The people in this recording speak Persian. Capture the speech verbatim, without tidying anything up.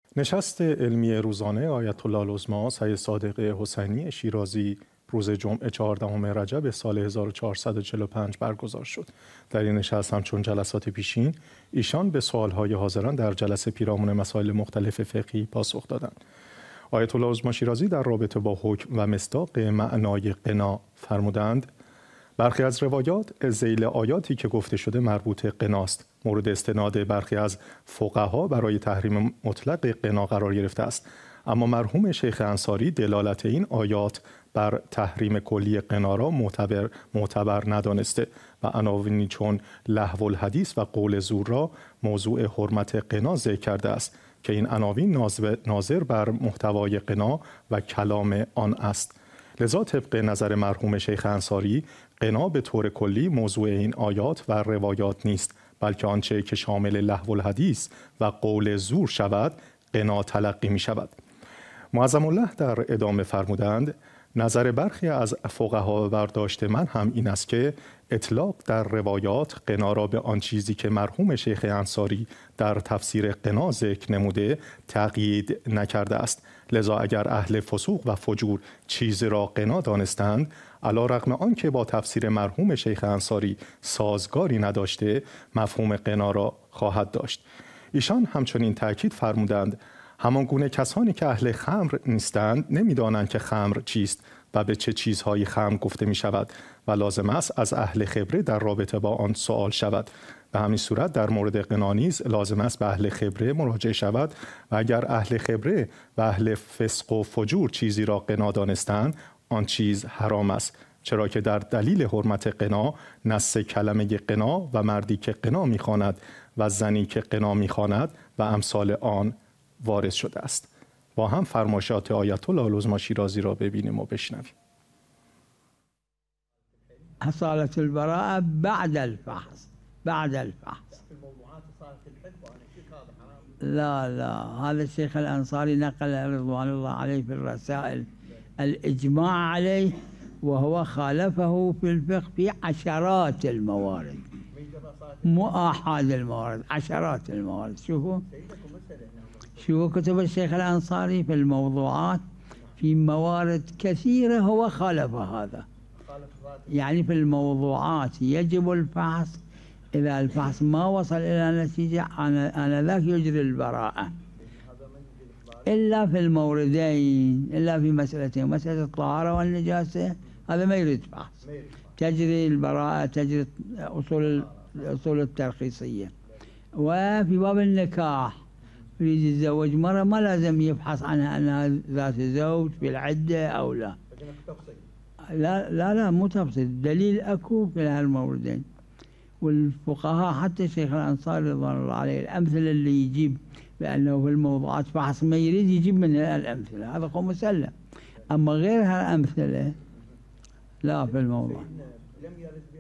نشست علمی روزانه آیت الله العظمی سید صادق حسینی شیرازی روز جمعه چهاردهم رجب سال هزار و چهارصد و چهل و پنج برگزار شد. در این نشست همچون جلسات پیشین ایشان به سوالهای حاضران در جلسه پیرامون مسائل مختلف فقهی پاسخ دادند. آیت الله العظمی شیرازی در رابطه با حکم و مصداق معنای قنا فرمودند: برخی از روایات ذیل آیاتی که گفته شده مربوط قناست. مورد استناد برخی از فقها برای تحریم مطلق قنا قرار گرفته است، اما مرحوم شیخ انصاری دلالت این آیات بر تحریم کلی قنا را معتبر معتبر ندانسته و عناوینی چون لهو الحدیث و قول زور را موضوع حرمت قنا ذکر کرده است که این عناوین ناظر بر محتوای قنا و کلام آن است. لذا طبق نظر مرحوم شیخ انصاری قنا به طور کلی موضوع این آیات و روایات نیست، بلکه آنچه که شامل لهو الحدیث و قول زور شود قنا تلقی می شود. معظم الله در ادامه فرمودند: نظر برخی از فقها و برداشت من هم این است که اطلاق در روایات قنا را به آن چیزی که مرحوم شیخ انصاری در تفسیر قنا ذکر نموده تقیید نکرده است. لذا اگر اهل فسوق و فجور چیزی را قنا دانستند، علی رغم آنکه با تفسیر مرحوم شیخ انصاری سازگاری نداشته، مفهوم قنا را خواهد داشت. ایشان همچنین تأکید فرمودند: همان گونه کسانی که اهل خمر نیستند نمیدانند که خمر چیست و به چه چیزهایی خمر گفته می شود و لازم است از اهل خبره در رابطه با آن سوال شود. به همین صورت در مورد قنا نیز لازم است به اهل خبره مراجعه شود و اگر اهل خبره و اهل فسق و فجور چیزی را قنا دانستند، آن چیز حرام است، چرا که در دلیل حرمت قنا نص کلمه قنا و مردی که قنا می‌خواند و زنی که قنا می‌خواند و امثال آن وارد شده است. با هم فرمایشات آیت الله العظمی شیرازی را ببینیم و بشنویم. حصالة البراءة بعد الفحص بعد الفحص لا لا هذا الشيخ الأنصاري نقل رضوان الله عليه في الرسائل الإجماع عليه، وهو خالفه في الفقه في عشرات الموارد، مو آحاد الموارد، عشرات الموارد. شوفوا شوفوا كتب الشيخ الأنصاري في الموضوعات في موارد كثيرة هو خالف هذا. يعني في الموضوعات يجب الفحص، إذا الفحص ما وصل إلى نتيجة أنا ذاك يجري البراءة، إلا في الموردين، إلا في مسألتين، مسألة الطهارة والنجاسة هذا ما يريد فحص، تجري البراءة، تجري أصول الأصول الترخيصية. وفي باب النكاح يريد يتزوج مرة ما لازم يفحص عنها أنها ذات زوج في العدة أو لا. لا لا لا مو تفصيل، دليل أكو في هالموردين. والفقهاء حتى الشيخ الأنصاري رضوان الله عليه الأمثلة اللي يجيب بأنه في الموضوعات فحص ما يريد يجيب من الأمثلة، هذا هو مسلم. أما غير هالأمثلة لا في الموضوع. لم يرد